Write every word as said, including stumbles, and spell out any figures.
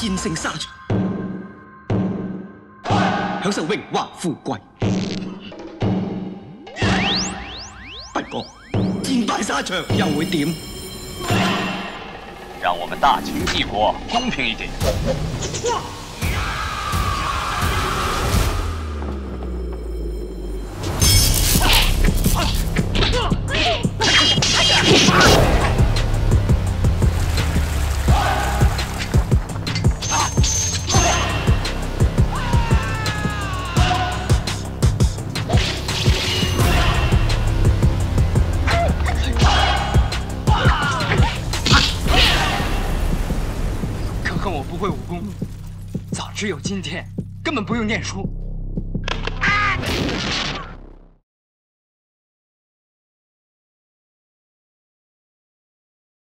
戰勝沙場，享受榮華富貴。不過戰敗沙場又會點？ 讓我們大秦帝國公平一點。 可恨我不会武功，早知有今天，根本不用念书。